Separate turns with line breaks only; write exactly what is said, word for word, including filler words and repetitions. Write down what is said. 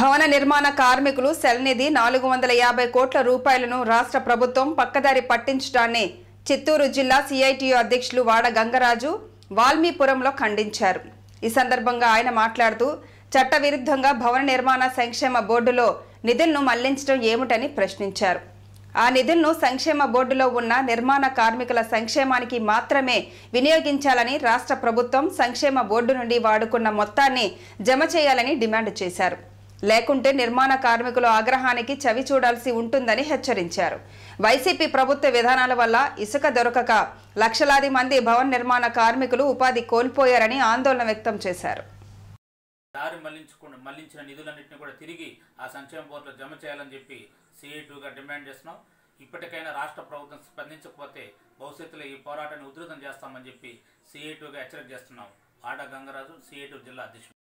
భవన నిర్మాణ కార్మికులు సెల్ నిధి నాలుగు వందల యాభై కోట్ల రూపాయలను రాష్ట్ర ప్రభుత్వం పక్కదారి పట్టించడాన్ని చిత్తూరు జిల్లా సిఐటియు అధ్యక్షులు వాడ గంగరాజు వాల్మీపురంలో ఖండించారు. ఈ సందర్భంగా ఆయన మాట్లాడుతూ చట్టవిరుద్ధంగా భవన నిర్మాణ సంక్షేమ బోర్డులో నిధులను మళ్లించడం ఏమిటని ప్రశ్నించారు. ఆ నిధులను సంక్షేమ బోర్డులో ఉన్న నిర్మాణ కార్మికుల సంక్షేమానికి మాత్రమే వినియోగించాలని రాష్ట్ర ప్రభుత్వం సంక్షేమ బోర్డు నుండి వాడుకున్న మొత్తాన్ని జమ చేయాలని డిమాండ్ చేశారు. లేకుంటే నిర్మాణ కార్మికుల ఆగ్రహానికి చవి చూడాల్సి ఉంటుందని హెచ్చరించారు. వైసీపీ ప్రభుత్వ విధానాల వల్ల ఇసుక దొరకక లక్షలాది మంది భవన నిర్మాణ కార్మికులు ఉపాధి కోల్పోయారని ఆందోళన వ్యక్తం చేశారు.
దారి మళ్లించుకుని మళ్లించిన నిధులన్నింటినీ కూడా తిరిగి ఆ సంక్షేమ బోర్డులో జమ చేయాలని చెప్పి సిఐటియుగా డిమాండ్ చేస్తున్నాం. ఇప్పటికైనా రాష్ట్ర ప్రభుత్వం స్పందించకపోతే భవిష్యత్తులో ఈ పోరాటాన్ని ఉధృతం చేస్తామని చెప్పి సిఐటియుగా హెచ్చరిక చేస్తున్నాం. వాడ గంగరాజు, సిఐటియు జిల్లా అధ్యక్షుడు.